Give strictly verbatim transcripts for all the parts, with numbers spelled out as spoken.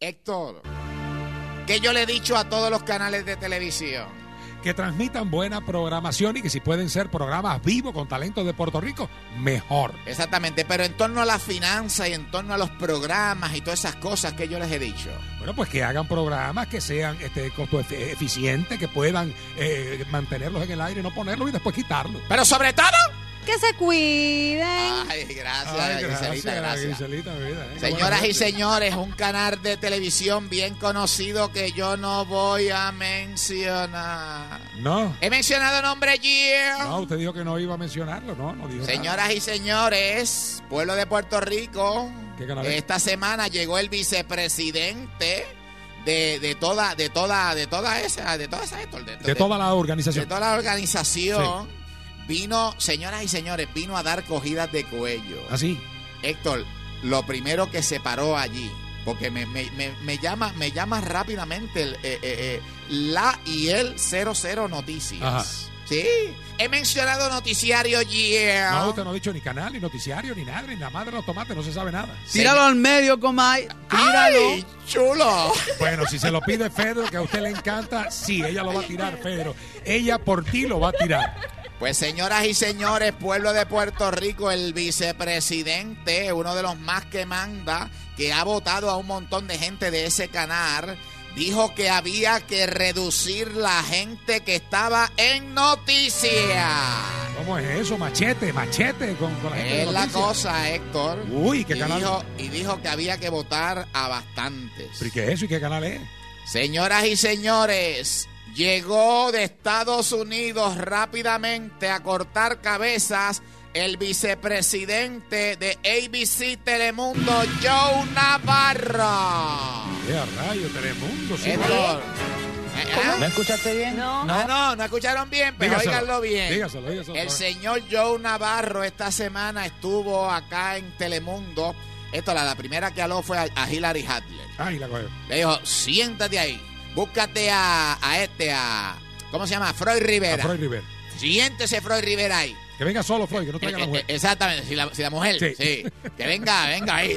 Héctor, que yo le he dicho a todos los canales de televisión. Que transmitan buena programación y que si pueden ser programas vivos con talentos de Puerto Rico, mejor. Exactamente, pero en torno a la finanza y en torno a los programas y todas esas cosas que yo les he dicho. Bueno, pues que hagan programas que sean este, costo efe- eficientes, que puedan eh, mantenerlos en el aire, no ponerlos y después quitarlos. Pero sobre todo... Que se cuiden. Ay, gracias, Ay, Griselita, gracias. Griselita, mi vida, ¿eh? Señoras y señores, un canal de televisión bien conocido que yo no voy a mencionar. No. ¿He mencionado nombre allí? No, usted dijo que no iba a mencionarlo, no, no dijo Señoras nada. y señores, pueblo de Puerto Rico, ¿Qué canal es? esta semana llegó el vicepresidente de, de toda, de toda, de toda esa, de toda esa, de, De, de toda la organización. De toda la organización. Sí. Vino, señoras y señores, vino a dar cogidas de cuello. Así. Héctor, lo primero que se paró allí, porque me, me, me, me llama me llama rápidamente el, eh, eh, eh, la y el cero cero Noticias. Ajá. Sí, he mencionado noticiario yeah. No, usted no ha dicho ni canal, ni noticiario, ni nada, ni la madre de los tomates, no se sabe nada. Tíralo al medio, Comay. Tíralo. ¡Ay, chulo! Bueno, si se lo pide Fedro, que a usted le encanta, sí, ella lo va a tirar, Fedro. Ella por ti lo va a tirar. Pues señoras y señores, pueblo de Puerto Rico, el vicepresidente, uno de los más que manda, que ha votado a un montón de gente de ese canal, dijo que había que reducir la gente que estaba en noticias. ¿Cómo es eso? Machete, machete con, con la gente de Es la noticias. cosa, Héctor. Uy, ¿qué y canal? Dijo, y dijo que había que votar a bastantes. ¿Pero y qué es eso? ¿Y qué canal es? Señoras y señores, llegó de Estados Unidos rápidamente a cortar cabezas el vicepresidente de A B C Telemundo, Joe Navarro. ¡Qué a rayo, Telemundo! Sí, Héctor, ¿eh? ¿Me escuchaste bien? No. No, no, no escucharon bien, pero Dígaselo, óiganlo bien. dígaselo, dígaselo. El señor Joe Navarro esta semana estuvo acá en Telemundo. Esto, la, la primera que habló fue a, a Hillary Hadler. Ay, la cogió. Le dijo, siéntate ahí, búscate a, a este, a... ¿Cómo se llama? Freud Rivera. A Freud Rivera. Siéntese Freud Rivera ahí. Que venga solo, Freud, que no traiga a la Eh, mujer. eh, Exactamente, si la, si la mujer, sí. Sí. Que venga, venga ahí.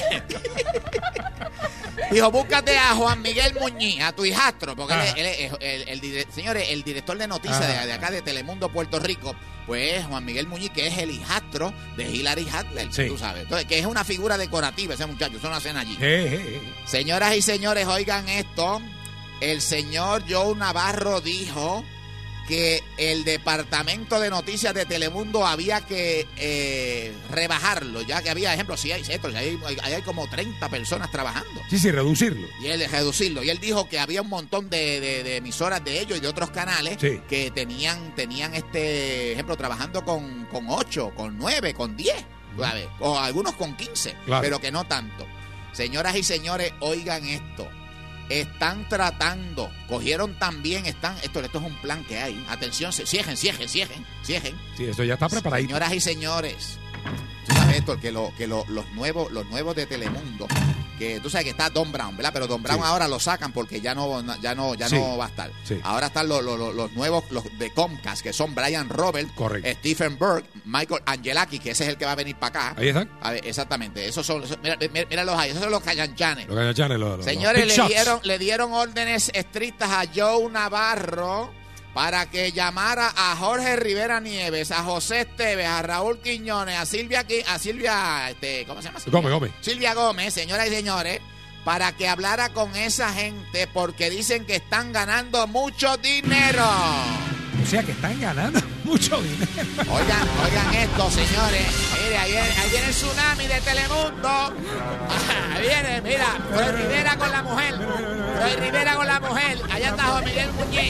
Dijo, búscate a Juan Miguel Muñiz, a tu hijastro, porque él, es- él es el, el, el, señores, el director de noticias Ajá. de, de acá de Telemundo, Puerto Rico, pues Juan Miguel Muñiz, que es el hijastro de Hilary Hadler, Sí. tú sabes. Entonces, que es una figura decorativa ese muchacho, eso no hacen allí. Eh, eh, eh. Señoras y señores, oigan esto. El señor Joe Navarro dijo que el departamento de noticias de Telemundo había que eh, rebajarlo, ya que había, ejemplo, si hay, esto, si hay, hay, hay como treinta personas trabajando. Sí, sí, reducirlo. Y él reducirlo. Y él dijo que había un montón de, de, de emisoras de ellos y de otros canales Sí. que tenían, tenían este ejemplo, trabajando con, con ocho, con nueve, con diez, ¿sabes? O algunos con quince, Claro. pero que no tanto. Señoras y señores, oigan esto. Están tratando, cogieron también, están, esto, esto es un plan que hay. Atención, se- ciegen, ciegen, ciegen, ciegen. Sí, eso ya está preparadito. Señoras y señores, tú sabes esto, que, lo, que lo- los nuevos, los nuevos de Telemundo, que tú sabes que está Don Brown, ¿verdad? Pero Don Brown Sí. ahora lo sacan porque ya no, ya no, ya Sí. no va a estar. Sí. Ahora están los, los, los nuevos, los de Comcast, que son Brian Roberts, Correcto. Stephen Burke, Michael Angelaki, que ese es el que va a venir para acá. Ahí están. A ver, exactamente, esos son, esos- mira, mira, míralos ahí, esos son los callanchanes. Los gallachanes, los, los- Señores, los le big shots. dieron, le dieron órdenes estrictas a Joe Navarro para que llamara a Jorge Rivera Nieves, a José Esteves, a Raúl Quiñones, a Silvia, Qui- a Silvia, este, ¿cómo se llama? Silvia? Gómez, Gómez. Silvia Gómez, señoras y señores, para que hablara con esa gente porque dicen que están ganando mucho dinero. O sea que están ganando mucho dinero. Oigan, oigan esto, señores. Mire, ahí viene, ahí viene el tsunami de Telemundo. Ahí viene, mira, Freud Rivera con la mujer. Freud Rivera con la mujer. Allá está Juan Miguel Muñiz.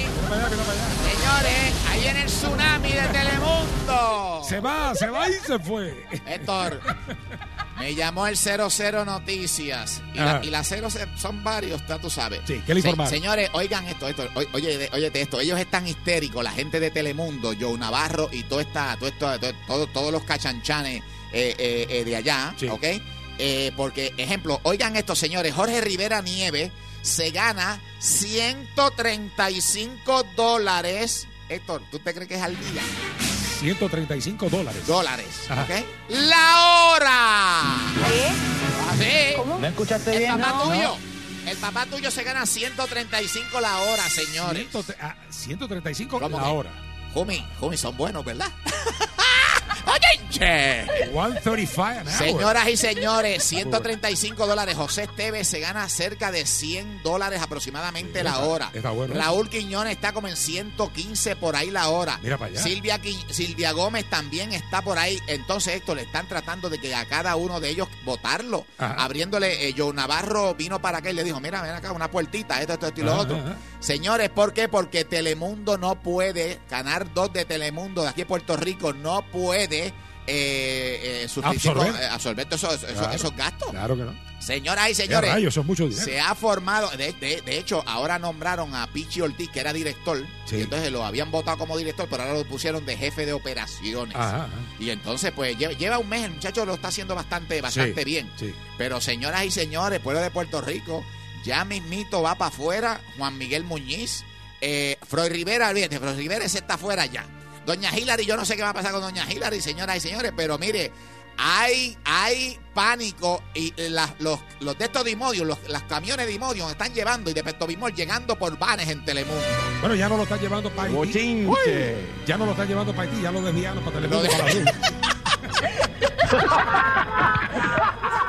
Señores, ahí viene el tsunami de Telemundo. Se va, se va y se fue. Héctor, me llamó el cero cero Noticias. Y la, Ajá. y la cero son varios, ya tú sabes. Sí, ¿qué le Se- informaron? señores, oigan esto, esto oye, oye, óyete esto. Ellos están histéricos, la gente de Telemundo, Joe Navarro y todo esta, todo esto, todo, todo- todos los cachanchanes eh, eh, eh, de allá, Sí. ¿ok? Eh, porque, ejemplo, oigan esto, señores, Jorge Rivera Nieves se gana ciento treinta y cinco dólares. Héctor, ¿tú te crees que es al día? ciento treinta y cinco dólares. Dólares, Ajá. ¿ok? ¡La hora! ¿Qué? Así. ¿Cómo? ¿Me escuchaste El bien? papá No. tuyo. El papá tuyo se gana ciento treinta y cinco la hora, señores. ciento treinta y cinco la que? hora. Jumi, Jumi, son buenos, ¿verdad? ¡Oye, che! ciento treinta y cinco an hour. Señoras y señores, ciento treinta y cinco dólares. José Esteves se gana cerca de cien dólares aproximadamente sí, la hora. Está bueno. Raúl Quiñones está como en ciento quince por ahí la hora. Mira para allá. Silvia, Silvia Gómez también está por ahí. Entonces, esto le están tratando de que a cada uno de ellos votarlo. Ajá. Abriéndole, eh, Joe Navarro vino para acá y le dijo, mira, ven acá, una puertita, esto, esto, esto y lo ajá, otro. Ajá. Señores, ¿por qué? Porque Telemundo no puede, Canal dos de Telemundo de aquí de Puerto Rico no puede eh, eh, absorber, eh, absorber todos esos, claro, esos, esos gastos. Claro que no. Señoras y señores, rayos, son mucho dinero. Se ha formado, de, de, de hecho, ahora nombraron a Pichi Ortiz, que era director, sí. Y entonces lo habían votado como director, pero ahora lo pusieron de jefe de operaciones. Ajá, ajá. Y entonces, pues, lleva, lleva un mes, el muchacho lo está haciendo bastante, bastante sí, bien. Sí. Pero, señoras y señores, pueblo de Puerto Rico, ya mismito va para afuera Juan Miguel Muñiz, eh, Froy Rivera, olvídate, Froy Rivera ese está afuera ya. Doña Hillary, yo no sé qué va a pasar con Doña Hillary, señoras y señores, pero mire, hay, hay pánico y la, los, los de estos Dimodios, los las camiones de Dimodios están llevando y de Pepto-Bismol llegando por vanes en Telemundo. Bueno, ya no lo están llevando para Haití. Ya no lo están llevando para Haití, ya lo desviaron para Telemundo. Para la